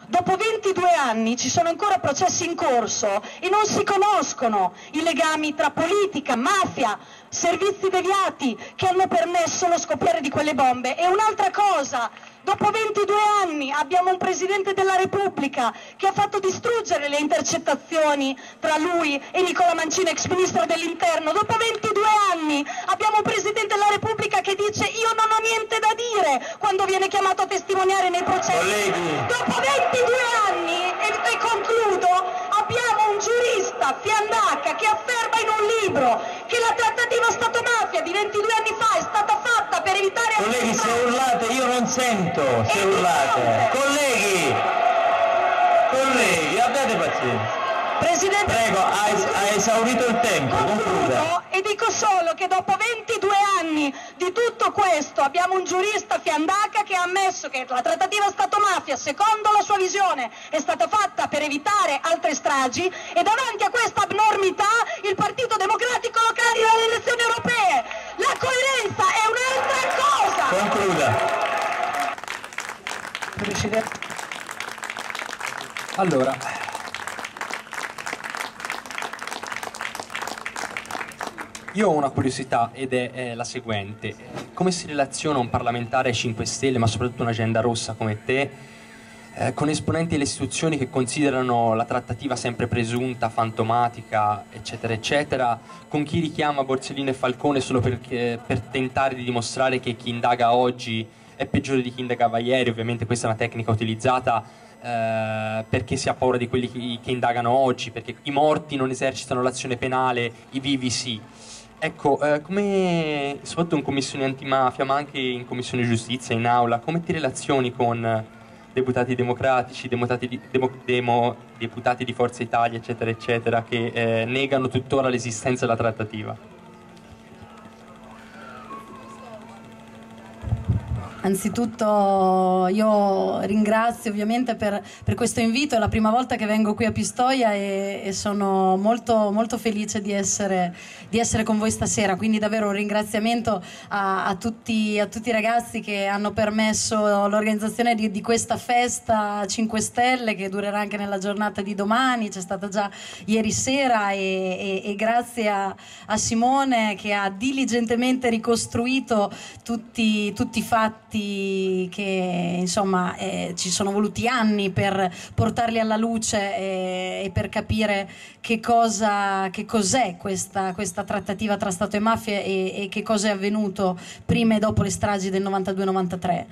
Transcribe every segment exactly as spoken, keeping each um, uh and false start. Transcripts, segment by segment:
Dopo ventidue anni ci sono ancora processi in corso e non si conoscono i legami tra politica, mafia, servizi deviati che hanno permesso lo scoppiare di quelle bombe. E un'altra cosa, dopo ventidue anni abbiamo un Presidente della Repubblica che ha fatto distruggere le intercettazioni tra lui e Nicola Mancino, ex Ministro dell'Interno. Dopo ventidue anni abbiamo un Presidente della Repubblica che dice io non ho niente da dire quando viene chiamato a testimoniare nei processi. Colleghi. Dopo ventidue anni, e, e concludo, abbiamo un giurista, Fiandaca, che afferma in un libro che la trattativa Stato-mafia di ventidue anni fa è stata fatta per evitare... Colleghi, se urlate io non sento, se urlate. Colleghi, colleghi, abbiate pazienza. Presidente, prego, ha, ha esaurito il tempo, concluda. E dico solo che dopo ventidue anni di tutto questo abbiamo un giurista, Fiandaca, che ha ammesso che la trattativa Stato-mafia, secondo la sua visione, è stata fatta per evitare altre stragi, e davanti a questa abnormità il Partito Democratico lo candida alle elezioni europee. La coerenza è un'altra cosa. Concluda. Presidente. Allora, io ho una curiosità ed è, è la seguente: come si relaziona un parlamentare cinque Stelle, ma soprattutto un'agenda rossa come te, eh, con esponenti delle istituzioni che considerano la trattativa sempre presunta, fantomatica, eccetera, eccetera, con chi richiama Borsellino e Falcone solo perché, per tentare di dimostrare che chi indaga oggi è peggiore di chi indagava ieri? Ovviamente questa è una tecnica utilizzata Eh, perché si ha paura di quelli che, che indagano oggi, perché i morti non esercitano l'azione penale, i vivi sì. Ecco, eh, come soprattutto in commissione antimafia, ma anche in commissione giustizia, in aula, come ti relazioni con deputati democratici, deputati di, demo, demo, deputati di Forza Italia, eccetera, eccetera, che eh, negano tuttora l'esistenza della trattativa? Anzitutto io ringrazio ovviamente per, per questo invito, è la prima volta che vengo qui a Pistoia e, e sono molto, molto felice di essere, di essere con voi stasera, quindi davvero un ringraziamento a, a, tutti, a tutti i ragazzi che hanno permesso l'organizzazione di, di questa festa cinque Stelle che durerà anche nella giornata di domani, c'è stata già ieri sera, e, e, e grazie a, a Simone che ha diligentemente ricostruito tutti, tutti i fatti che insomma eh, ci sono voluti anni per portarli alla luce e, e per capire che cosa che cos'è questa, questa trattativa tra Stato e mafia e, e che cosa è avvenuto prima e dopo le stragi del novantadue novantatré.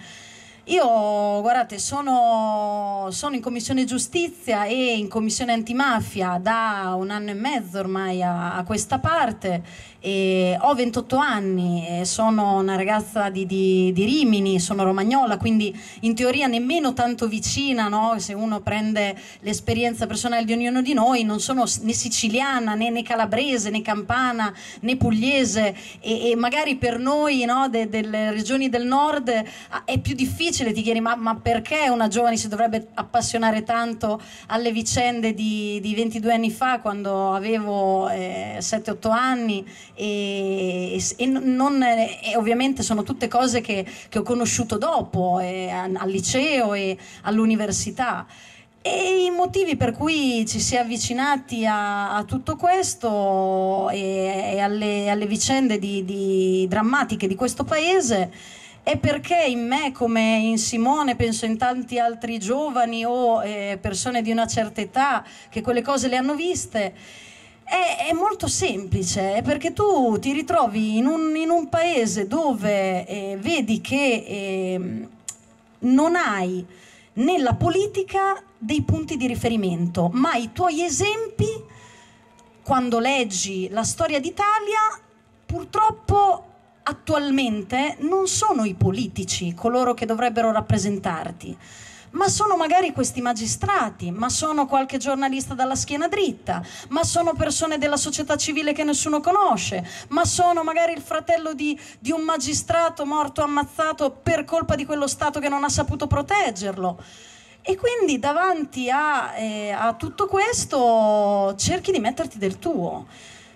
Io, guardate, sono, sono in commissione giustizia e in commissione antimafia da un anno e mezzo ormai a, a questa parte, e ho ventotto anni, e sono una ragazza di, di, di Rimini, sono romagnola, quindi in teoria nemmeno tanto vicina, no? Se uno prende l'esperienza personale di ognuno di noi, non sono né siciliana né, né calabrese né campana né pugliese, e, e magari per noi, no, de, delle regioni del nord è più difficile. Ti chiedi ma, ma perché una giovane si dovrebbe appassionare tanto alle vicende di, di ventidue anni fa, quando avevo eh, sette otto anni, e, e, non, e ovviamente sono tutte cose che, che ho conosciuto dopo eh, al liceo e all'università. E i motivi per cui ci si è avvicinati a, a tutto questo e, e alle, alle vicende di, di drammatiche di questo paese è perché in me, come in Simone, penso in tanti altri giovani o eh, persone di una certa età che quelle cose le hanno viste, è, è molto semplice, è perché tu ti ritrovi in un, in un paese dove eh, vedi che eh, non hai nella politica dei punti di riferimento, ma i tuoi esempi, quando leggi la storia d'Italia, purtroppo attualmente non sono i politici coloro che dovrebbero rappresentarti, ma sono magari questi magistrati, ma sono qualche giornalista dalla schiena dritta, ma sono persone della società civile che nessuno conosce, ma sono magari il fratello di, di un magistrato morto ammazzato per colpa di quello Stato che non ha saputo proteggerlo. E quindi davanti a, eh, a tutto questo cerchi di metterti del tuo.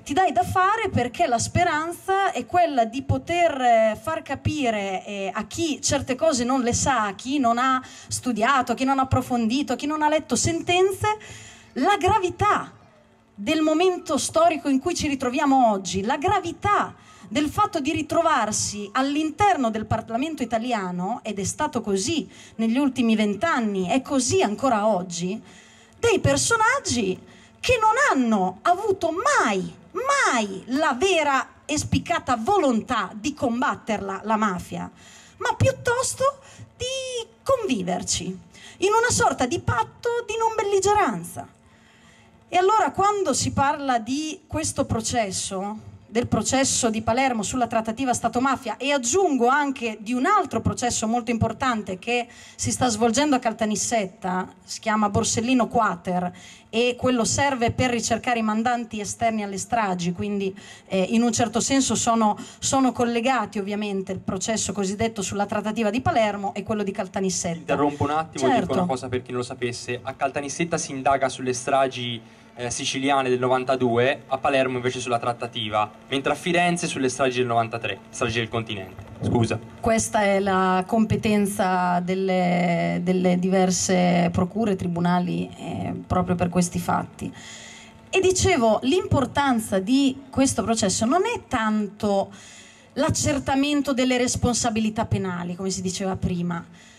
ti dai da fare perché la speranza è quella di poter far capire eh, a chi certe cose non le sa, a chi non ha studiato, a chi non ha approfondito, a chi non ha letto sentenze, la gravità del momento storico in cui ci ritroviamo oggi, la gravità del fatto di ritrovarsi all'interno del Parlamento italiano, ed è stato così negli ultimi vent'anni, è così ancora oggi, dei personaggi che non hanno avuto mai, mai la vera e spiccata volontà di combatterla, la mafia, ma piuttosto di conviverci in una sorta di patto di non belligeranza. E allora quando si parla di questo processo, del processo di Palermo sulla trattativa Stato-mafia, e aggiungo anche di un altro processo molto importante che si sta svolgendo a Caltanissetta, si chiama Borsellino Quater, e quello serve per ricercare i mandanti esterni alle stragi, quindi eh, in un certo senso sono, sono collegati ovviamente il processo cosiddetto sulla trattativa di Palermo e quello di Caltanissetta. Interrompo un attimo, certo. Dico una cosa per chi non lo sapesse: a Caltanissetta si indaga sulle stragi Eh, siciliane del novantadue, a Palermo invece sulla trattativa, mentre a Firenze sulle stragi del novantatré, stragi del continente. Scusa. Questa è la competenza delle, delle diverse procure, tribunali, eh, proprio per questi fatti. E dicevo, l'importanza di questo processo non è tanto l'accertamento delle responsabilità penali, come si diceva prima,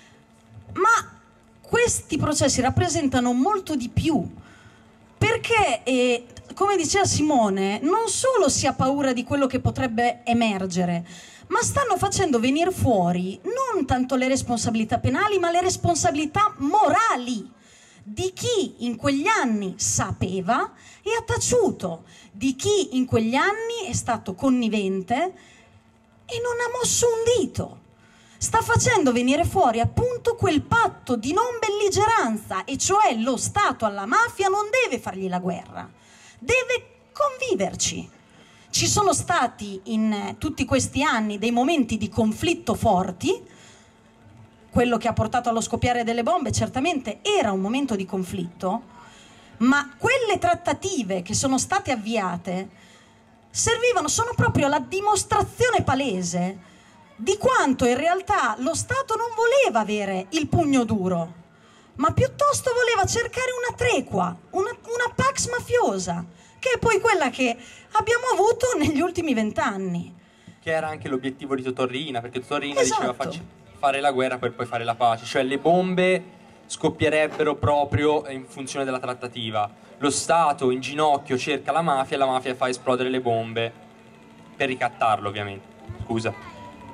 ma questi processi rappresentano molto di più. Perché, eh, come diceva Simone, non solo si ha paura di quello che potrebbe emergere, ma stanno facendo venire fuori non tanto le responsabilità penali, ma le responsabilità morali di chi in quegli anni sapeva e ha taciuto, di chi in quegli anni è stato connivente e non ha mosso un dito. Sta facendo venire fuori appunto quel patto di non belligeranza, e cioè lo Stato alla mafia non deve fargli la guerra, deve conviverci. Ci sono stati in tutti questi anni dei momenti di conflitto forti, quello che ha portato allo scoppiare delle bombe certamente era un momento di conflitto, ma quelle trattative che sono state avviate servivano, sono proprio la dimostrazione palese di quanto in realtà lo Stato non voleva avere il pugno duro, ma piuttosto voleva cercare una tregua, una, una pax mafiosa, che è poi quella che abbiamo avuto negli ultimi vent'anni. Che era anche l'obiettivo di Totorrina, perché Totorrina Esatto. diceva facci, fare la guerra per poi fare la pace, cioè le bombe scoppierebbero proprio in funzione della trattativa. Lo Stato in ginocchio cerca la mafia e la mafia fa esplodere le bombe per ricattarlo, ovviamente. Scusa.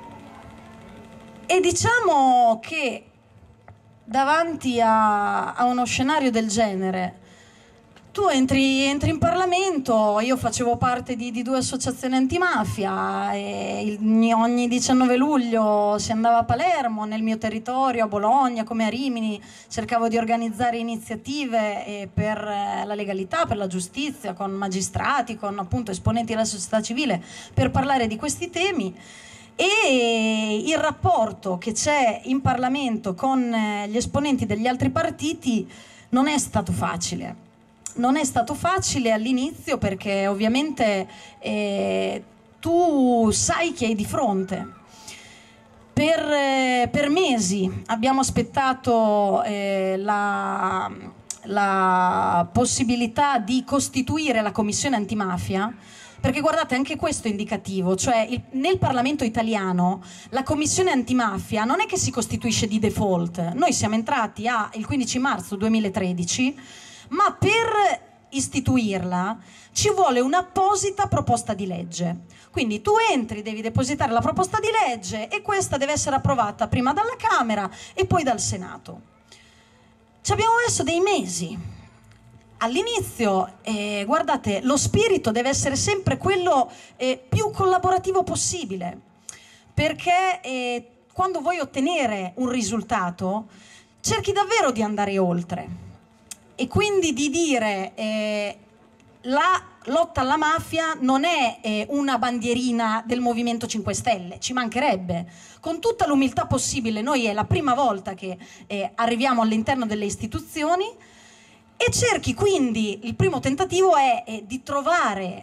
E diciamo che davanti a, a uno scenario del genere tu entri, entri in Parlamento. Io facevo parte di, di due associazioni antimafia e il, ogni diciannove luglio si andava a Palermo, nel mio territorio, a Bologna come a Rimini, cercavo di organizzare iniziative eh, per la legalità, per la giustizia, con magistrati, con appunto esponenti della società civile, per parlare di questi temi. E il rapporto che c'è in Parlamento con gli esponenti degli altri partiti non è stato facile. Non è stato facile all'inizio perché ovviamente eh, tu sai chi hai di fronte. Per, eh, per mesi abbiamo aspettato eh, la, la possibilità di costituire la commissione antimafia. Perché guardate, anche questo è indicativo, cioè il, nel Parlamento italiano la commissione antimafia non è che si costituisce di default. Noi siamo entrati a, il quindici marzo duemilatredici, ma per istituirla ci vuole un'apposita proposta di legge. Quindi tu entri, devi depositare la proposta di legge e questa deve essere approvata prima dalla Camera e poi dal Senato. Ci abbiamo messo dei mesi. All'inizio, eh, guardate, lo spirito deve essere sempre quello eh, più collaborativo possibile, perché eh, quando vuoi ottenere un risultato cerchi davvero di andare oltre e quindi di dire eh, la lotta alla mafia non è eh, una bandierina del Movimento cinque Stelle, ci mancherebbe. Con tutta l'umiltà possibile, noi è la prima volta che eh, arriviamo all'interno delle istituzioni. E cerchi quindi, il primo tentativo è, è di trovare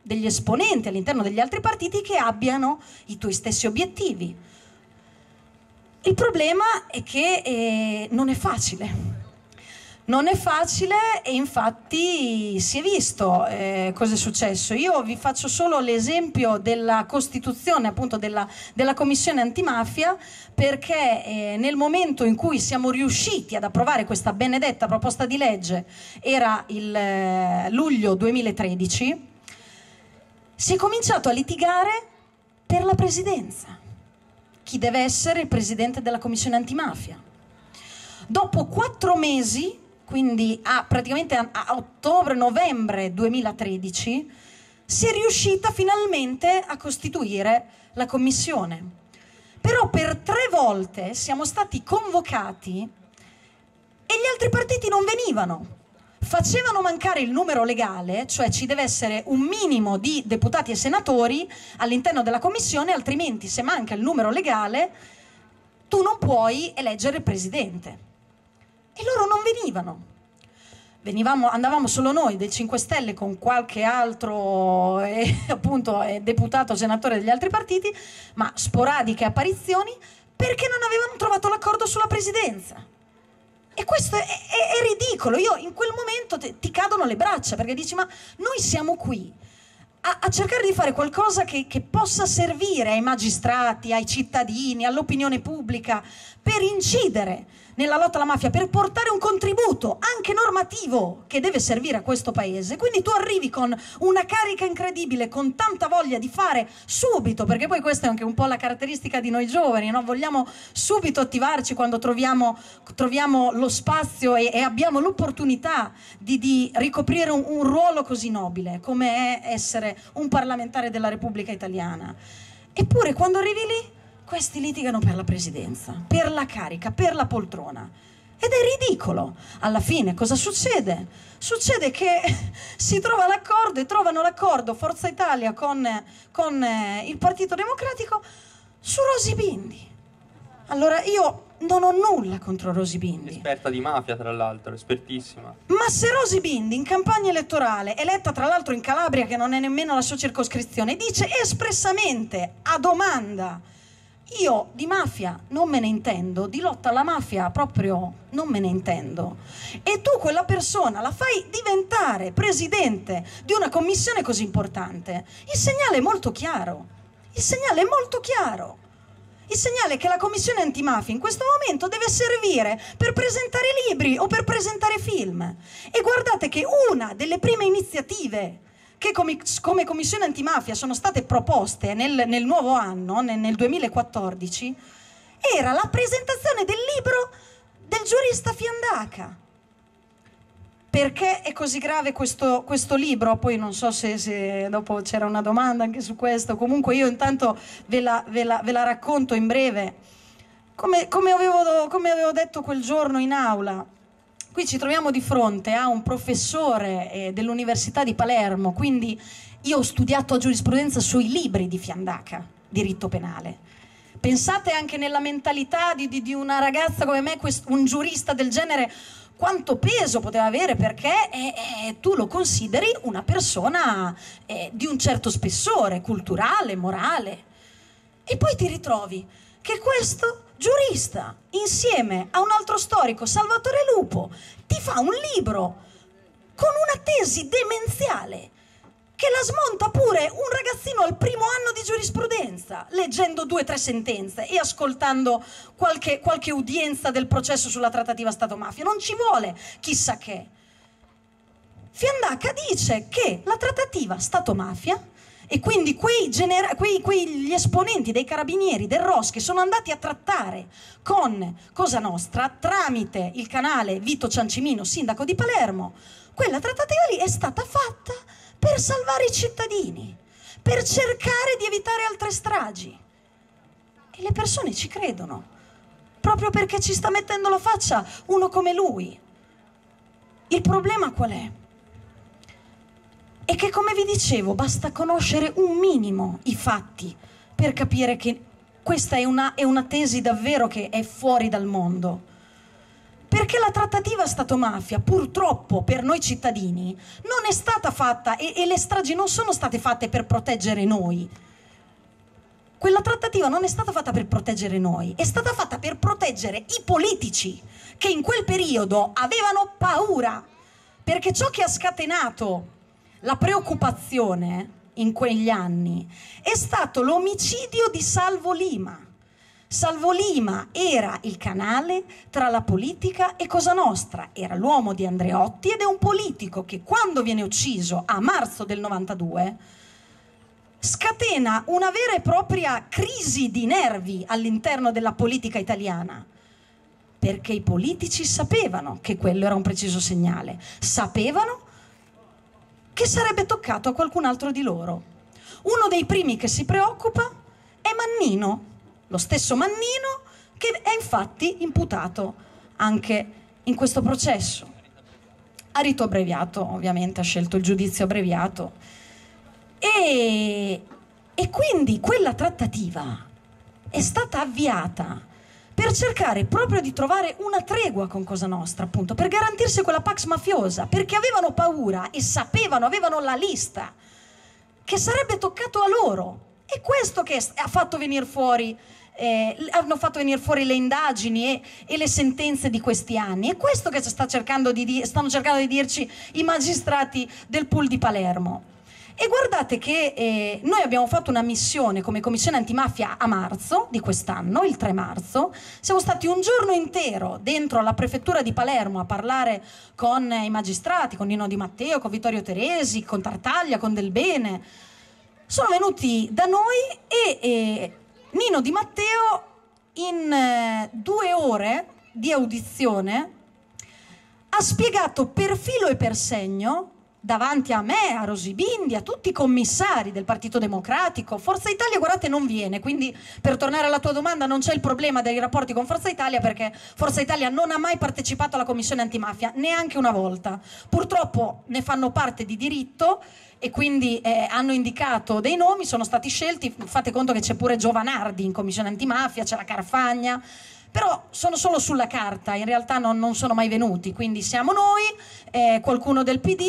degli esponenti all'interno degli altri partiti che abbiano i tuoi stessi obiettivi. Il problema è che eh, non è facile. Non è facile e infatti si è visto eh, cosa è successo. Io vi faccio solo l'esempio della costituzione appunto della, della Commissione Antimafia, perché eh, nel momento in cui siamo riusciti ad approvare questa benedetta proposta di legge, era il eh, luglio duemilatredici, si è cominciato a litigare per la presidenza. Chi deve essere il presidente della Commissione Antimafia? Dopo quattro mesi, quindi a, praticamente a, a ottobre-novembre duemilatredici, si è riuscita finalmente a costituire la commissione. Però per tre volte siamo stati convocati e gli altri partiti non venivano. Facevano mancare il numero legale, cioè ci deve essere un minimo di deputati e senatori all'interno della commissione, altrimenti se manca il numero legale tu non puoi eleggere il presidente. E loro non venivano. Venivamo, andavamo solo noi del cinque Stelle con qualche altro eh, appunto, eh, deputato o senatore degli altri partiti, ma sporadiche apparizioni, perché non avevano trovato l'accordo sulla presidenza. E questo è, è, è ridicolo. Io in quel momento te, ti cadono le braccia, perché dici: ma noi siamo qui a, a cercare di fare qualcosa che, che possa servire ai magistrati, ai cittadini, all'opinione pubblica, per incidere nella lotta alla mafia, per portare un contributo anche normativo che deve servire a questo paese. Quindi tu arrivi con una carica incredibile, con tanta voglia di fare subito, perché poi questa è anche un po' la caratteristica di noi giovani, no? Vogliamo subito attivarci quando troviamo, troviamo lo spazio e, e abbiamo l'opportunità di, di ricoprire un, un ruolo così nobile come è essere un parlamentare della Repubblica Italiana. Eppure quando arrivi lì questi litigano per la presidenza, per la carica, per la poltrona. Ed è ridicolo. Alla fine cosa succede? Succede che si trova l'accordo e trovano l'accordo Forza Italia con, con eh, il Partito Democratico su Rosy Bindi. Allora io non ho nulla contro Rosy Bindi. Esperta di mafia, tra l'altro, espertissima. Ma se Rosy Bindi in campagna elettorale, eletta tra l'altro in Calabria, che non è nemmeno la sua circoscrizione, dice espressamente, a domanda: io di mafia non me ne intendo, di lotta alla mafia proprio non me ne intendo, e tu quella persona la fai diventare presidente di una commissione così importante, il segnale è molto chiaro. Il segnale è molto chiaro. Il segnale è che la commissione antimafia in questo momento deve servire per presentare libri o per presentare film. E guardate che una delle prime iniziative che come, come commissione antimafia sono state proposte nel, nel nuovo anno, nel, nel duemilaquattordici, era la presentazione del libro del giurista Fiandaca. Perché è così grave questo, questo libro? Poi non so se, se dopo c'era una domanda anche su questo, comunque io intanto ve la, ve la, ve la racconto in breve. Come, come, avevo, come avevo detto quel giorno in aula, qui ci troviamo di fronte a un professore eh, dell'Università di Palermo, quindi io ho studiato giurisprudenza sui libri di Fiandaca, diritto penale. Pensate anche nella mentalità di, di, di una ragazza come me, quest, un giurista del genere, quanto peso poteva avere, perché eh, eh, tu lo consideri una persona eh, di un certo spessore culturale, morale. E poi ti ritrovi che questo giurista, insieme a un altro storico, Salvatore Lupo, ti fa un libro con una tesi demenziale che la smonta pure un ragazzino al primo anno di giurisprudenza, leggendo due o tre sentenze e ascoltando qualche, qualche udienza del processo sulla trattativa Stato-mafia. Non ci vuole chissà che. Fiandaca dice che la trattativa Stato-mafia, e quindi quei genera- quei, quegli esponenti dei carabinieri, del R O S, che sono andati a trattare con Cosa Nostra tramite il canale Vito Ciancimino, sindaco di Palermo, quella trattativa lì è stata fatta per salvare i cittadini, per cercare di evitare altre stragi. E le persone ci credono, proprio perché ci sta mettendo la faccia uno come lui. Il problema qual è? È che, come vi dicevo, basta conoscere un minimo i fatti per capire che questa è una, è una tesi davvero che è fuori dal mondo. Perché la trattativa Stato-mafia, purtroppo per noi cittadini, non è stata fatta, e, e le stragi non sono state fatte per proteggere noi. Quella trattativa non è stata fatta per proteggere noi, è stata fatta per proteggere i politici che in quel periodo avevano paura, perché ciò che ha scatenato la preoccupazione in quegli anni è stato l'omicidio di Salvo Lima. Salvo Lima era il canale tra la politica e Cosa Nostra, era l'uomo di Andreotti ed è un politico che quando viene ucciso a marzo del novantadue scatena una vera e propria crisi di nervi all'interno della politica italiana, perché i politici sapevano che quello era un preciso segnale, sapevano che sarebbe toccato a qualcun altro di loro. Uno dei primi che si preoccupa è Mannino, lo stesso Mannino che è infatti imputato anche in questo processo. A rito abbreviato, ovviamente ha scelto il giudizio abbreviato. E, e quindi quella trattativa è stata avviata per cercare proprio di trovare una tregua con Cosa Nostra, appunto, per garantirsi quella pax mafiosa, perché avevano paura e sapevano, avevano la lista, che sarebbe toccato a loro. E questo che ha fatto venire fuori, eh, hanno fatto venire fuori le indagini e, e le sentenze di questi anni. È questo che sta cercando di di- stanno cercando di dirci i magistrati del pool di Palermo. E guardate che eh, noi abbiamo fatto una missione come Commissione Antimafia a marzo di quest'anno, il tre marzo. Siamo stati un giorno intero dentro la prefettura di Palermo a parlare con i magistrati, con Nino Di Matteo, con Vittorio Teresi, con Tartaglia, con Del Bene. Sono venuti da noi e eh, Nino Di Matteo in eh, due ore di audizione ha spiegato per filo e per segno davanti a me, a Rosy Bindi, a tutti i commissari del Partito Democratico. Forza Italia, guardate, non viene, quindi per tornare alla tua domanda non c'è il problema dei rapporti con Forza Italia, perché Forza Italia non ha mai partecipato alla Commissione Antimafia, neanche una volta. Purtroppo ne fanno parte di diritto e quindi eh, hanno indicato dei nomi, sono stati scelti. Fate conto che c'è pure Giovanardi in Commissione Antimafia, c'è la Carfagna, però sono solo sulla carta, in realtà non, non sono mai venuti, quindi siamo noi, eh, qualcuno del P D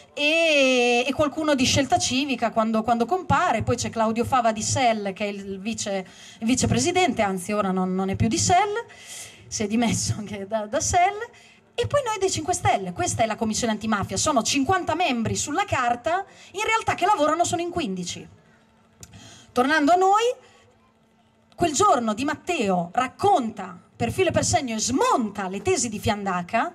e, e qualcuno di Scelta Civica quando, quando compare, poi c'è Claudio Fava di S E L che è il, vice, il vicepresidente, anzi ora non, non è più di S E L, si è dimesso anche da, da S E L, e poi noi dei cinque Stelle. Questa è la Commissione Antimafia, sono cinquanta membri sulla carta, in realtà che lavorano sono in quindici. Tornando a noi, quel giorno Di Matteo racconta per filo e per segno e smonta le tesi di Fiandaca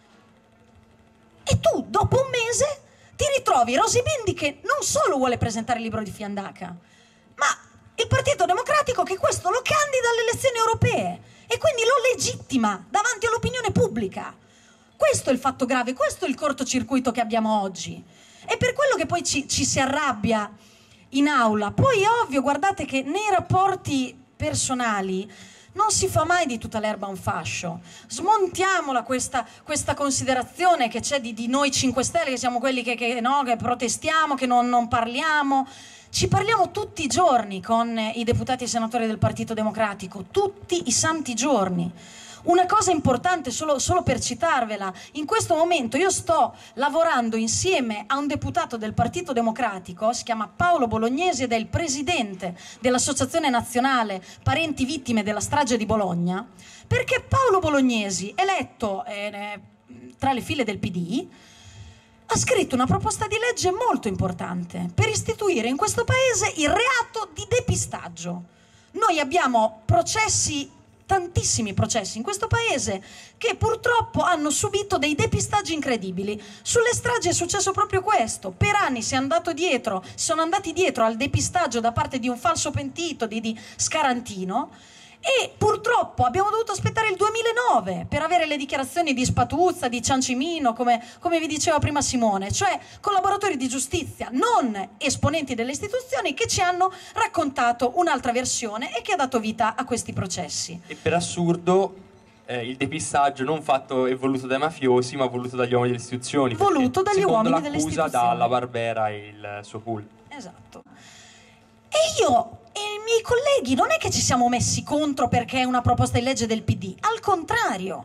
e tu dopo un mese ti ritrovi Rosy Bindi che non solo vuole presentare il libro di Fiandaca, ma il Partito Democratico che questo lo candida alle elezioni europee e quindi lo legittima davanti all'opinione pubblica. Questo è il fatto grave, questo è il cortocircuito che abbiamo oggi. E per quello che poi ci, ci si arrabbia in aula. Poi è ovvio, guardate che nei rapporti personali non si fa mai di tutta l'erba un fascio. Smontiamola questa, questa considerazione che c'è di, di noi cinque Stelle, che siamo quelli che, che, no, che protestiamo, che non, non parliamo. Ci parliamo tutti i giorni con i deputati e i senatori del Partito Democratico, tutti i santi giorni. Una cosa importante, solo, solo per citarvela, in questo momento io sto lavorando insieme a un deputato del Partito Democratico, si chiama Paolo Bolognesi ed è il presidente dell'Associazione Nazionale Parenti Vittime della Strage di Bologna, perché Paolo Bolognesi, eletto eh, tra le file del P D, ha scritto una proposta di legge molto importante per istituire in questo paese il reato di depistaggio. Noi abbiamo processi, tantissimi processi in questo paese che purtroppo hanno subito dei depistaggi incredibili. Sulle stragi è successo proprio questo. Per anni si è andato dietro, sono andati dietro al depistaggio da parte di un falso pentito di, di Scarantino e purtroppo abbiamo dovuto aspettare il duemilanove per avere le dichiarazioni di Spatuzza, di Ciancimino, come, come vi diceva prima Simone, cioè collaboratori di giustizia, non esponenti delle istituzioni, che ci hanno raccontato un'altra versione e che ha dato vita a questi processi. E per assurdo eh, il depistaggio non fatto e voluto dai mafiosi, ma voluto dagli uomini delle istituzioni. Voluto dagli uomini delle istituzioni. Dalla Barbera e il suo pool. Esatto. E io e i miei colleghi non è che ci siamo messi contro perché è una proposta di legge del P D, al contrario,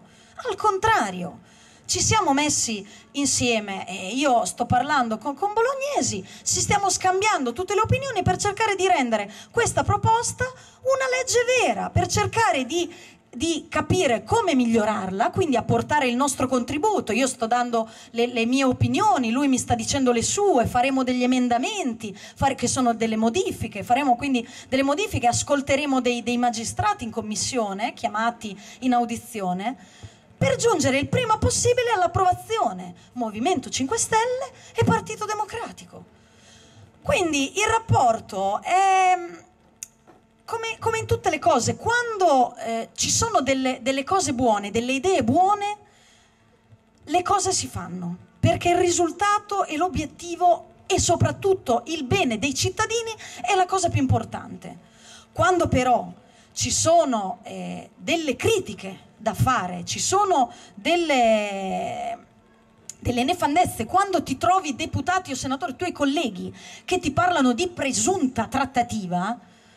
Al contrario, ci siamo messi insieme, e io sto parlando con, con bolognesi, ci stiamo scambiando tutte le opinioni per cercare di rendere questa proposta una legge vera, per cercare di, di capire come migliorarla, quindi apportare il nostro contributo. Io sto dando le, le mie opinioni, lui mi sta dicendo le sue, faremo degli emendamenti, fare, che sono delle modifiche, faremo quindi delle modifiche, ascolteremo dei, dei magistrati in commissione, chiamati in audizione, per giungere il prima possibile all'approvazione. Movimento cinque Stelle e Partito Democratico. Quindi il rapporto è come, come in tutte le cose, quando eh, ci sono delle, delle cose buone, delle idee buone, le cose si fanno, perché il risultato e l'obiettivo e soprattutto il bene dei cittadini è la cosa più importante. Quando però ci sono eh, delle critiche da fare, ci sono delle, delle nefandezze, quando ti trovi deputati o senatori, tuoi colleghi, che ti parlano di presunta trattativa,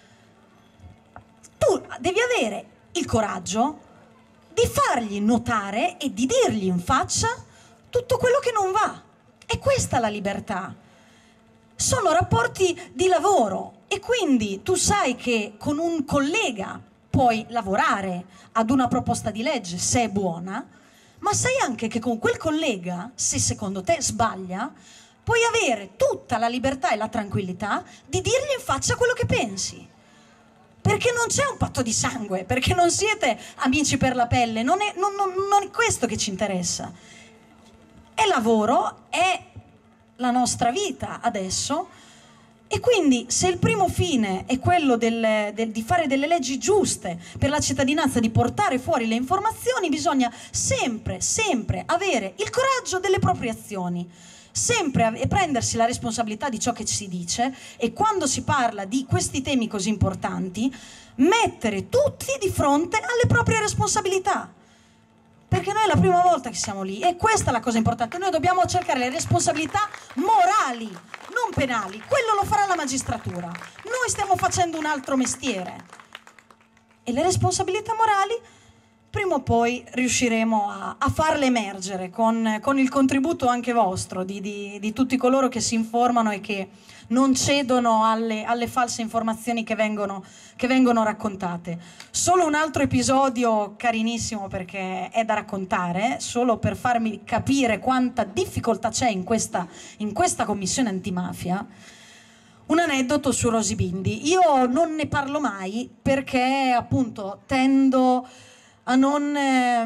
tu devi avere il coraggio di fargli notare e di dirgli in faccia tutto quello che non va. È questa la libertà. Sono rapporti di lavoro e quindi tu sai che con un collega puoi lavorare ad una proposta di legge se è buona, ma sai anche che con quel collega, se secondo te sbaglia, puoi avere tutta la libertà e la tranquillità di dirgli in faccia quello che pensi. Perché non c'è un patto di sangue, perché non siete amici per la pelle, non è, non, non, non è questo che ci interessa. È lavoro, è la nostra vita adesso. E quindi se il primo fine è quello del, del, di fare delle leggi giuste per la cittadinanza, di portare fuori le informazioni, bisogna sempre, sempre avere il coraggio delle proprie azioni, sempre prendersi la responsabilità di ciò che si dice e quando si parla di questi temi così importanti, mettere tutti di fronte alle proprie responsabilità. Perché noi è la prima volta che siamo lì e questa è la cosa importante. Noi dobbiamo cercare le responsabilità morali, non penali. Quello lo farà la magistratura. Noi stiamo facendo un altro mestiere. E le responsabilità morali, prima o poi riusciremo a, a farle emergere con, con il contributo anche vostro, di, di, di tutti coloro che si informano e che non cedono alle, alle false informazioni che vengono, che vengono raccontate. Solo un altro episodio carinissimo, perché è da raccontare, solo per farmi capire quanta difficoltà c'è in questa, in questa commissione antimafia. Un aneddoto su Rosy Bindi. Io non ne parlo mai perché appunto tendo a non, eh,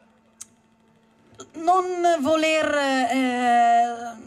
non voler eh,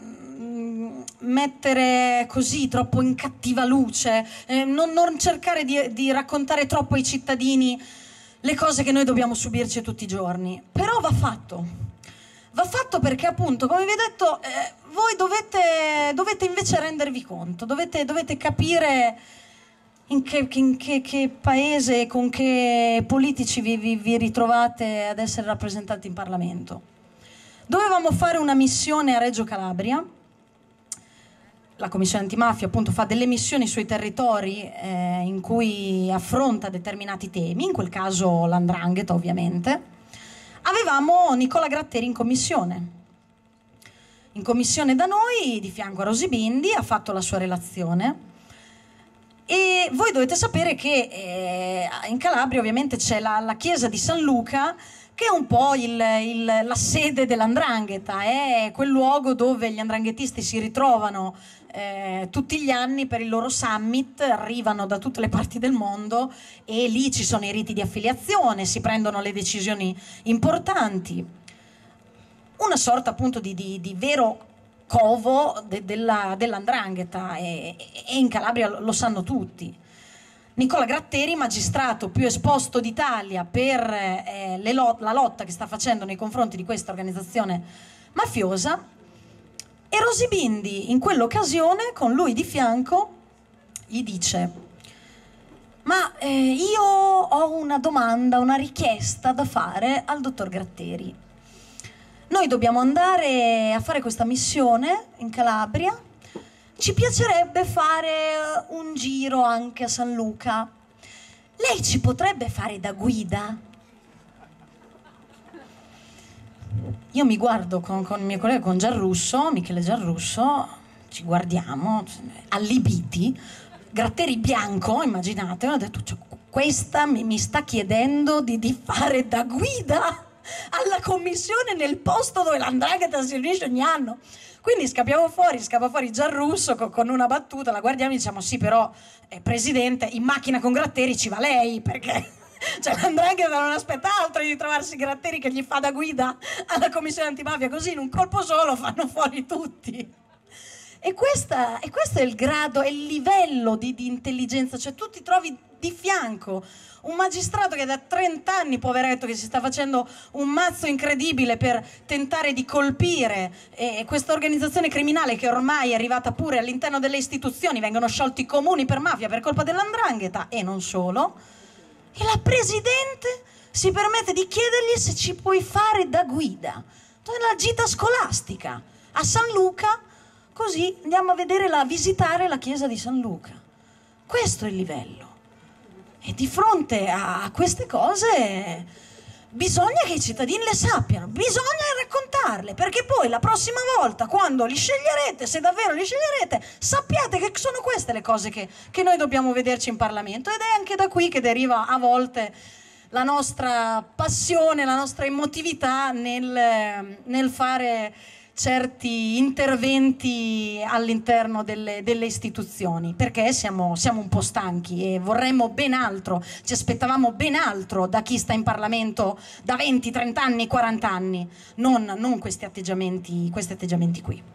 mettere così troppo in cattiva luce, eh, non, non cercare di, di raccontare troppo ai cittadini le cose che noi dobbiamo subirci tutti i giorni. Però va fatto, va fatto perché appunto, come vi ho detto, eh, voi dovete, dovete invece rendervi conto, dovete, dovete capire in che, in che, che paese, con che politici vi, vi, vi ritrovate ad essere rappresentanti in Parlamento. Dovevamo fare una missione a Reggio Calabria. La Commissione Antimafia appunto fa delle missioni sui territori eh, in cui affronta determinati temi, in quel caso l'Andrangheta ovviamente. Avevamo Nicola Gratteri in commissione. In commissione da noi, di fianco a Rosy Bindi, ha fatto la sua relazione. E voi dovete sapere che eh, in Calabria ovviamente c'è la, la chiesa di San Luca, che è un po' il, il, la sede dell'Andrangheta, è quel luogo dove gli andranghetisti si ritrovano eh, tutti gli anni per il loro summit, arrivano da tutte le parti del mondo e lì ci sono i riti di affiliazione, si prendono le decisioni importanti. Una sorta appunto di, di, di vero covo de, della, dell'Andrangheta e, e in Calabria lo, lo sanno tutti. Nicola Gratteri, magistrato più esposto d'Italia per eh, le lot- la lotta che sta facendo nei confronti di questa organizzazione mafiosa, e Rosy Bindi in quell'occasione con lui di fianco gli dice: ma eh, io ho una domanda, una richiesta da fare al dottor Gratteri. Noi dobbiamo andare a fare questa missione in Calabria. Ci piacerebbe fare un giro anche a San Luca. Lei ci potrebbe fare da guida? io mi guardo con, con il mio collega, con Giarrusso, Michele Giarrusso, ci guardiamo, allibiti, Gratteri bianco, immaginate, ho detto, cioè, questa mi, mi sta chiedendo di, di fare da guida alla commissione nel posto dove l'Andrangheta si riunisce ogni anno. Quindi scappiamo fuori, scappa fuori Giarrusso con, con una battuta, la guardiamo e diciamo sì, però eh, Presidente, in macchina con Gratteri ci va lei, perché cioè l'Andrangheta non aspetta altro di trovarsi Gratteri che gli fa da guida alla commissione antimafia, così in un colpo solo fanno fuori tutti. E, questa, e questo è il grado, è il livello di, di intelligenza, cioè tu ti trovi di fianco un magistrato che da trent'anni, poveretto, che si sta facendo un mazzo incredibile per tentare di colpire eh, questa organizzazione criminale che ormai è arrivata pure all'interno delle istituzioni, vengono sciolti i comuni per mafia per colpa dell'Andrangheta e non solo, e la Presidente si permette di chiedergli se ci puoi fare da guida nella gita scolastica a San Luca, così andiamo a vedere, la, a visitare la chiesa di San Luca. Questo è il livello. E di fronte a queste cose bisogna che i cittadini le sappiano, bisogna raccontarle, perché poi la prossima volta, quando li sceglierete, se davvero li sceglierete, sappiate che sono queste le cose che, che noi dobbiamo vederci in Parlamento. Ed è anche da qui che deriva a volte la nostra passione, la nostra emotività nel, nel fare certi interventi all'interno delle, delle istituzioni, perché siamo, siamo un po' stanchi e vorremmo ben altro, ci aspettavamo ben altro da chi sta in Parlamento da venti, trenta anni, quaranta anni, non, non questi atteggiamenti, questi atteggiamenti qui.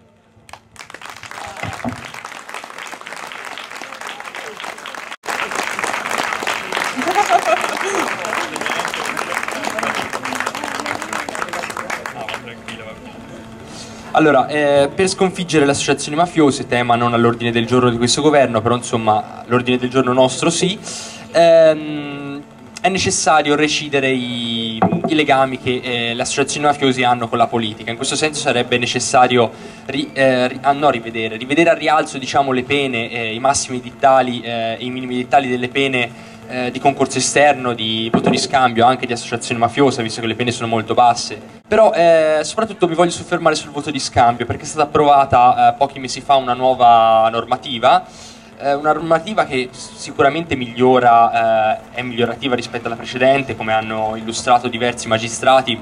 Allora, eh, per sconfiggere le associazioni mafiose, tema non all'ordine del giorno di questo governo, però insomma l'ordine del giorno nostro sì, ehm, è necessario recidere i, i legami che eh, le associazioni mafiose hanno con la politica. In questo senso sarebbe necessario ri, eh, ri, ah, no, rivedere, rivedere al rialzo, diciamo, le pene, eh, i massimi edittali e eh, i minimi edittali delle pene Eh, di concorso esterno, di voto di scambio, anche di associazione mafiosa, visto che le pene sono molto basse. Però eh, soprattutto mi voglio soffermare sul voto di scambio, perché è stata approvata eh, pochi mesi fa una nuova normativa, eh, una normativa che sicuramente migliora, eh, è migliorativa rispetto alla precedente, come hanno illustrato diversi magistrati,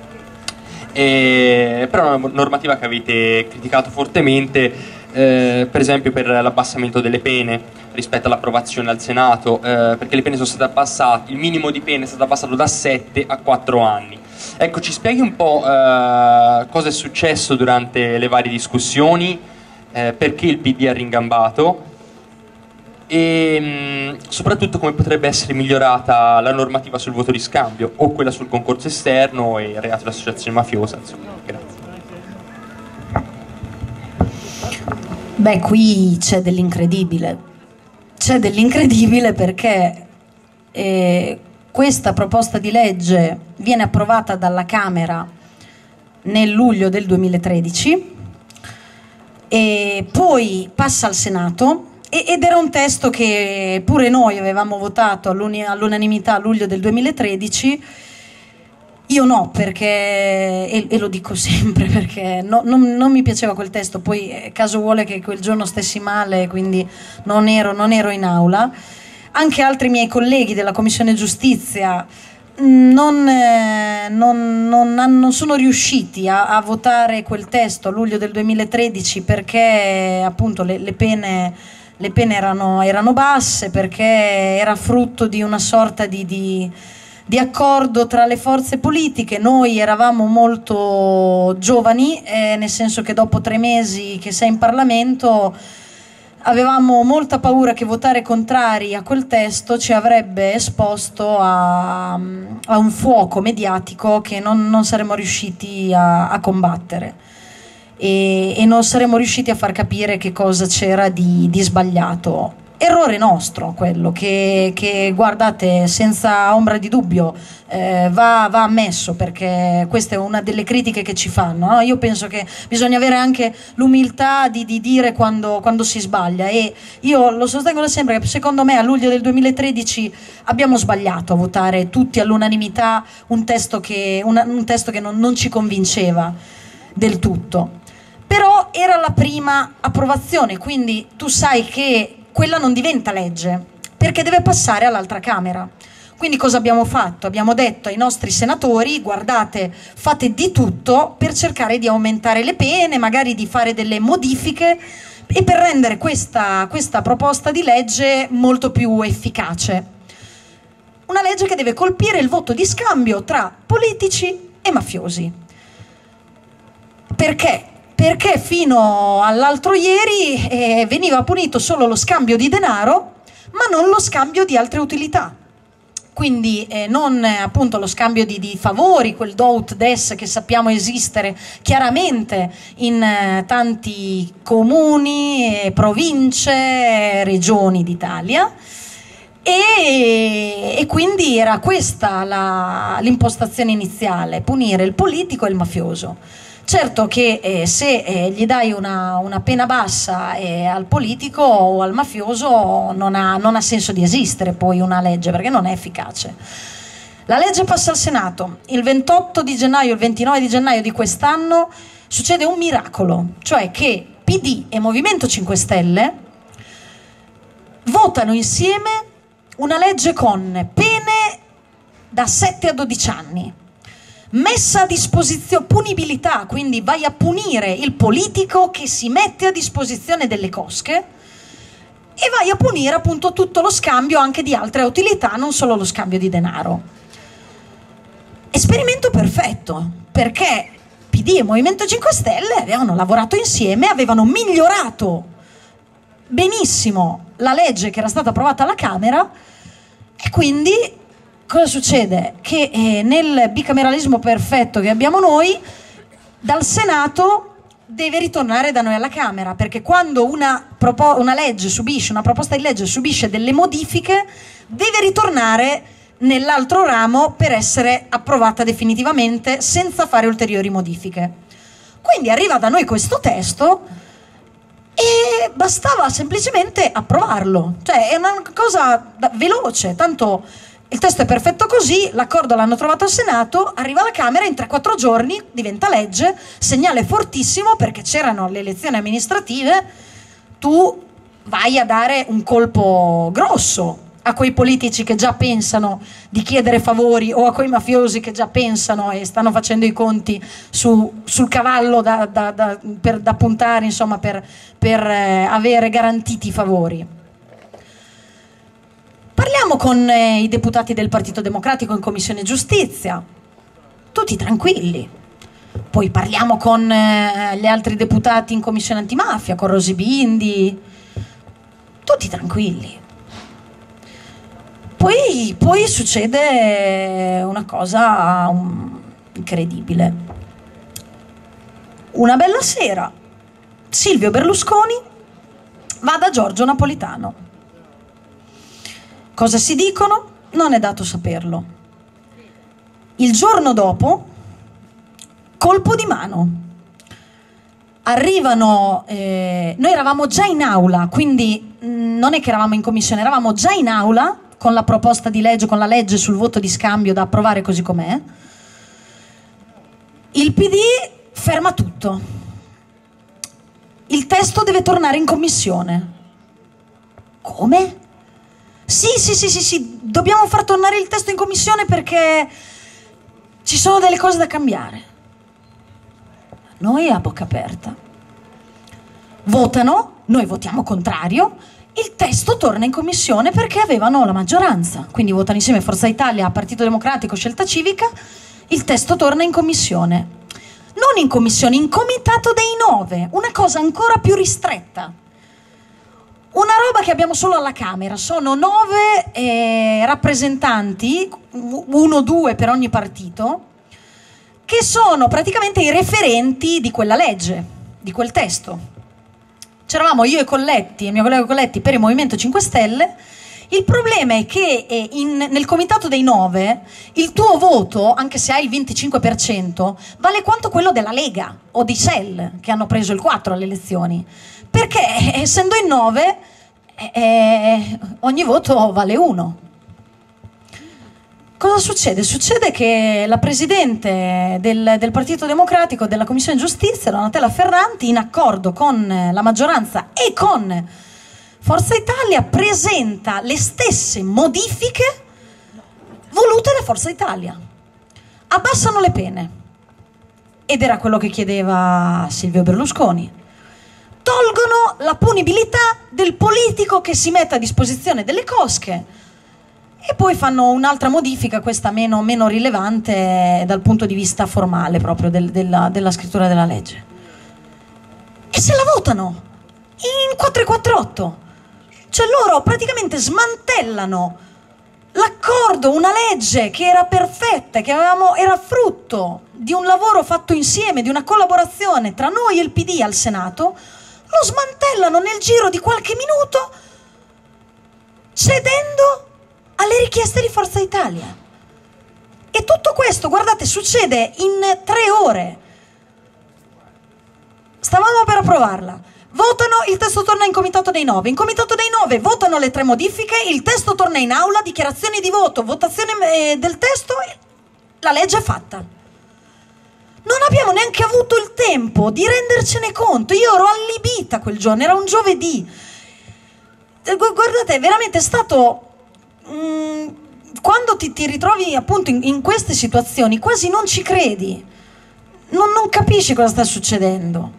e, però è una normativa che avete criticato fortemente, eh, per esempio per l'abbassamento delle pene rispetto all'approvazione al Senato, eh, perché le pene sono state abbassate, il minimo di pene è stato abbassato da sette a quattro anni. Ecco, ci spieghi un po' eh, cosa è successo durante le varie discussioni, eh, perché il P D ha ringambato e mh, soprattutto come potrebbe essere migliorata la normativa sul voto di scambio o quella sul concorso esterno e il reato di associazione mafiosa, insomma. Grazie. Beh, qui c'è dell'incredibile. C'è dell'incredibile perché eh, questa proposta di legge viene approvata dalla Camera nel luglio del duemilatredici e poi passa al Senato e, ed era un testo che pure noi avevamo votato all'unanimità a luglio del duemilatredici. Io no, perché, e, e lo dico sempre, perché no, non, non mi piaceva quel testo, poi eh, caso vuole che quel giorno stessi male, quindi non ero, non ero in aula. Anche altri miei colleghi della Commissione Giustizia non, eh, non, non, non sono riusciti a, a votare quel testo a luglio del duemilatredici perché appunto le, le pene, le pene erano, erano basse, perché era frutto di una sorta di... di di accordo tra le forze politiche. Noi eravamo molto giovani, eh, nel senso che dopo tre mesi che sei in Parlamento avevamo molta paura che votare contrari a quel testo ci avrebbe esposto a, a un fuoco mediatico che non, non saremmo riusciti a, a combattere e, e non saremmo riusciti a far capire che cosa c'era di, di sbagliato errore nostro quello che, che guardate, senza ombra di dubbio, eh, va, va ammesso, perché questa è una delle critiche che ci fanno, no? Io penso che bisogna avere anche l'umiltà di, di dire quando, quando si sbaglia, e io lo sostengo da sempre che secondo me a luglio del duemilatredici abbiamo sbagliato a votare tutti all'unanimità un testo che, una, un testo che non, non ci convinceva del tutto. Però era la prima approvazione, quindi tu sai che quella non diventa legge, perché deve passare all'altra Camera. Quindi cosa abbiamo fatto? Abbiamo detto ai nostri senatori: guardate, fate di tutto per cercare di aumentare le pene, magari di fare delle modifiche, e per rendere questa, questa proposta di legge molto più efficace. Una legge che deve colpire il voto di scambio tra politici e mafiosi. Perché? Perché fino all'altro ieri eh, veniva punito solo lo scambio di denaro, ma non lo scambio di altre utilità. Quindi eh, non eh, appunto lo scambio di, di favori, quel do ut des che sappiamo esistere chiaramente in eh, tanti comuni, eh, province, eh, regioni d'Italia. E, e quindi era questa l'impostazione iniziale: punire il politico e il mafioso. Certo che eh, se eh, gli dai una, una pena bassa eh, al politico o al mafioso non ha, non ha senso di esistere poi una legge, perché non è efficace. La legge passa al Senato. Il ventotto di gennaio, il ventinove di gennaio di quest'anno succede un miracolo, cioè che P D e Movimento cinque Stelle votano insieme una legge con pene da sette a dodici anni. Messa a disposizione, punibilità, quindi vai a punire il politico che si mette a disposizione delle cosche, e vai a punire appunto tutto lo scambio anche di altre utilità, non solo lo scambio di denaro. Esperimento perfetto, perché P D e Movimento cinque Stelle avevano lavorato insieme, avevano migliorato benissimo la legge che era stata approvata alla Camera, e quindi cosa succede? Che eh, nel bicameralismo perfetto che abbiamo noi, dal Senato deve ritornare da noi alla Camera, perché quando una, una legge subisce, una proposta di legge subisce delle modifiche, deve ritornare nell'altro ramo per essere approvata definitivamente senza fare ulteriori modifiche. Quindi arriva da noi questo testo e bastava semplicemente approvarlo, cioè è una cosa veloce, tanto il testo è perfetto così, l'accordo l'hanno trovato al Senato, arriva alla Camera, in tre quattro giorni diventa legge, segnale fortissimo, perché c'erano le elezioni amministrative, tu vai a dare un colpo grosso a quei politici che già pensano di chiedere favori, o a quei mafiosi che già pensano e stanno facendo i conti su, sul cavallo da, da, da, per, da puntare, insomma, per, per eh, avere garantiti i favori. Parliamo con eh, i deputati del Partito Democratico in Commissione Giustizia, tutti tranquilli. Poi parliamo con eh, gli altri deputati in Commissione Antimafia, con Rosi Bindi, tutti tranquilli. Poi, poi succede una cosa um, incredibile. Una bella sera Silvio Berlusconi va da Giorgio Napolitano. Cosa si dicono? Non è dato saperlo. Il giorno dopo, colpo di mano. Arrivano, eh, noi eravamo già in aula, quindi mh, non è che eravamo in commissione, eravamo già in aula con la proposta di legge, con la legge sul voto di scambio da approvare così com'è. Il P D ferma tutto. Il testo deve tornare in commissione. Come? Sì, sì, sì, sì, sì, dobbiamo far tornare il testo in commissione perché ci sono delle cose da cambiare. Noi a bocca aperta. Votano, noi votiamo contrario, il testo torna in commissione perché avevano la maggioranza. Quindi votano insieme Forza Italia, Partito Democratico, Scelta Civica, il testo torna in commissione. Non in commissione, in comitato dei nove, una cosa ancora più ristretta. Una roba che abbiamo solo alla Camera, sono nove eh, rappresentanti, uno o due per ogni partito, che sono praticamente i referenti di quella legge, di quel testo. c'eravamo io e Colletti, il mio collega Colletti, per il Movimento cinque Stelle. Il problema è che eh, in, nel comitato dei nove il tuo voto, anche se hai il venticinque per cento, vale quanto quello della Lega o di S E L, che hanno preso il quattro alle elezioni. Perché eh, essendo in nove eh, ogni voto vale uno. Cosa succede? Succede che la Presidente del, del Partito Democratico della Commissione Giustizia, Donatella Ferranti, in accordo con la maggioranza e con Forza Italia, presenta le stesse modifiche volute da Forza Italia. Abbassano le pene. Ed era quello che chiedeva Silvio Berlusconi. Tolgono la punibilità del politico che si mette a disposizione delle cosche. E poi fanno un'altra modifica, questa meno, meno rilevante dal punto di vista formale proprio del, della, della scrittura della legge. E se la votano in quattrocentoquarantotto. Cioè loro praticamente smantellano l'accordo, una legge che era perfetta, che avevamo, era frutto di un lavoro fatto insieme, di una collaborazione tra noi e il P D al Senato, lo smantellano nel giro di qualche minuto, cedendo alle richieste di Forza Italia. E tutto questo, guardate, succede in tre ore. Stavamo per approvarla. Votano, il testo torna in comitato dei nove. In comitato dei nove votano le tre modifiche, il testo torna in aula, dichiarazioni di voto, votazione eh, del testo, la legge è fatta. Non abbiamo neanche avuto il tempo di rendercene conto. Io ero allibita quel giorno, era un giovedì. Guardate, è veramente stato... Mm, quando ti, ti ritrovi appunto in, in queste situazioni, quasi non ci credi. Non, non capisci cosa sta succedendo.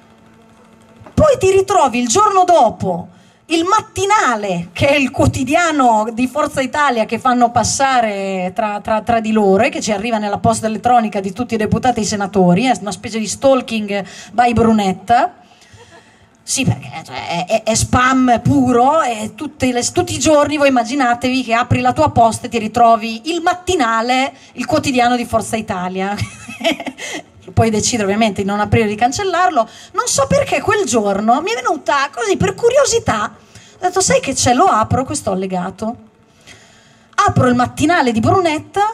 Poi ti ritrovi il giorno dopo il Mattinale, che è il quotidiano di Forza Italia che fanno passare tra, tra, tra di loro e che ci arriva nella posta elettronica di tutti i deputati e i senatori, è una specie di stalking by Brunetta. Sì, perché cioè, è, è, è spam puro e tutti, le, tutti i giorni voi immaginatevi che apri la tua posta e ti ritrovi il Mattinale, il quotidiano di Forza Italia. Puoi decidere ovviamente di non aprire e di cancellarlo. Non so perché quel giorno mi è venuta così per curiosità, ho detto sai che c'è, lo apro questo allegato, apro il Mattinale di Brunetta,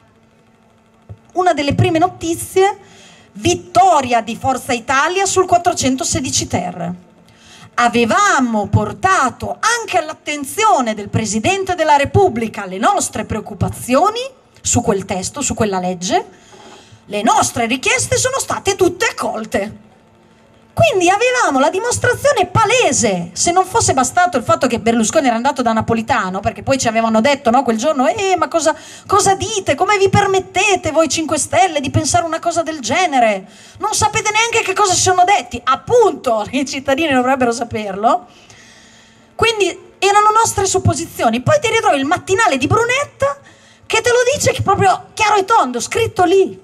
una delle prime notizie: vittoria di Forza Italia sul quattrocentosedici ter. Avevamo portato anche all'attenzione del Presidente della Repubblica le nostre preoccupazioni su quel testo, su quella legge. Le nostre richieste sono state tutte accolte. Quindi avevamo la dimostrazione palese, se non fosse bastato il fatto che Berlusconi era andato da Napolitano, perché poi ci avevano detto, no, quel giorno, eh ma cosa, cosa dite, come vi permettete voi cinque Stelle di pensare una cosa del genere? Non sapete neanche che cosa si sono detti. Appunto, i cittadini dovrebbero saperlo. Quindi erano nostre supposizioni. Poi ti ritrovi il Mattinale di Brunetta che te lo dice, che proprio chiaro e tondo, scritto lì.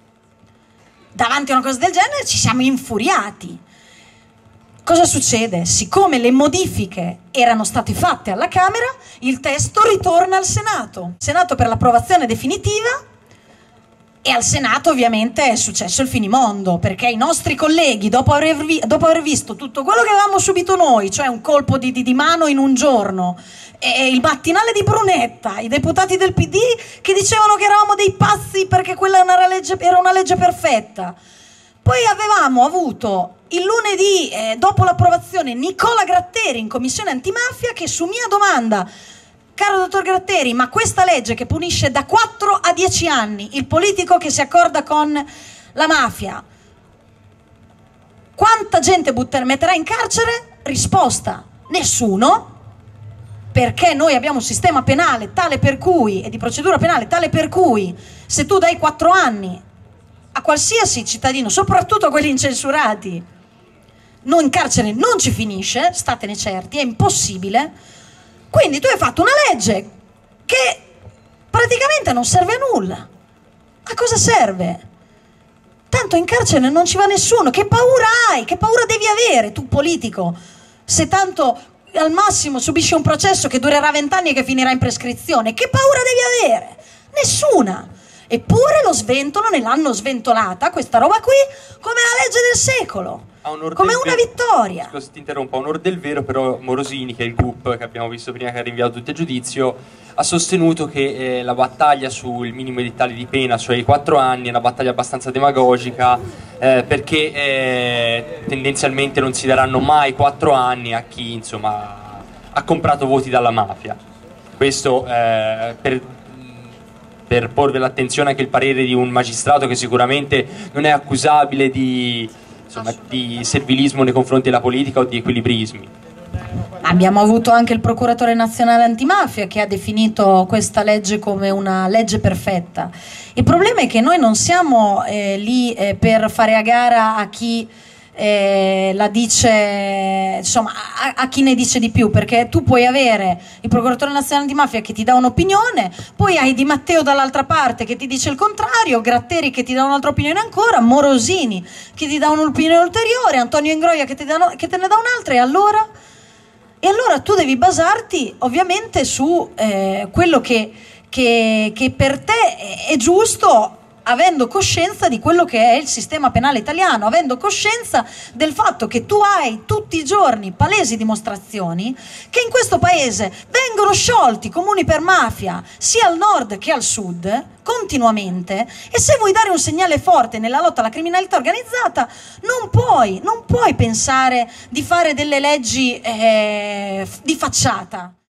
Davanti a una cosa del genere ci siamo infuriati. Cosa succede? Siccome le modifiche erano state fatte alla Camera, il testo ritorna al Senato. Senato per l'approvazione definitiva, e al Senato ovviamente è successo il finimondo, perché i nostri colleghi, dopo aver, vi, dopo aver visto tutto quello che avevamo subito noi, cioè un colpo di, di, di mano in un giorno, e il Mattinale di Brunetta, i deputati del P D che dicevano che eravamo dei pazzi perché quella era una legge, era una legge perfetta. Poi avevamo avuto il lunedì, eh, dopo l'approvazione, Nicola Gratteri in Commissione Antimafia che su mia domanda: caro dottor Gratteri, ma questa legge che punisce da quattro a dieci anni il politico che si accorda con la mafia, quanta gente butter, metterà in carcere? Risposta: nessuno. Perché noi abbiamo un sistema penale tale per cui, e di procedura penale tale per cui, se tu dai quattro anni a qualsiasi cittadino, soprattutto a quelli incensurati, non in carcere non ci finisce, statene certi, è impossibile. Quindi tu hai fatto una legge che praticamente non serve a nulla. A cosa serve? Tanto in carcere non ci va nessuno. Che paura hai? Che paura devi avere tu politico? Se tanto al massimo subisci un processo che durerà vent'anni e che finirà in prescrizione, che paura devi avere? Nessuna. Eppure lo sventolano e l'hanno sventolata questa roba qui come la legge del secolo, come una vittoria. Scusa, ti interrompo, a onor del vero, però Morosini, che è il G U P che abbiamo visto prima, che ha rinviato tutti a giudizio, ha sostenuto che eh, la battaglia sul minimo edittale di pena, cioè i quattro anni, è una battaglia abbastanza demagogica, eh, perché eh, tendenzialmente non si daranno mai quattro anni a chi, insomma, ha comprato voti dalla mafia. Questo eh, per... per porvi l'attenzione anche il parere di un magistrato che sicuramente non è accusabile di, insomma, di servilismo nei confronti della politica o di equilibrismi. Abbiamo avuto anche il procuratore nazionale antimafia che ha definito questa legge come una legge perfetta. Il problema è che noi non siamo eh, lì eh, per fare a gara a chi Eh, la dice, insomma, a, a chi ne dice di più, perché tu puoi avere il procuratore nazionale antimafia che ti dà un'opinione, poi hai Di Matteo dall'altra parte che ti dice il contrario, Gratteri che ti dà un'altra opinione ancora, Morosini che ti dà un'opinione ulteriore, Antonio Ingroia che, ti dà, che te ne dà un'altra, e allora? E allora tu devi basarti ovviamente su eh, quello che, che, che per te è, è giusto, avendo coscienza di quello che è il sistema penale italiano, avendo coscienza del fatto che tu hai tutti i giorni palesi dimostrazioni che in questo paese vengono sciolti comuni per mafia sia al nord che al sud continuamente, e se vuoi dare un segnale forte nella lotta alla criminalità organizzata non puoi, non puoi pensare di fare delle leggi eh, di facciata.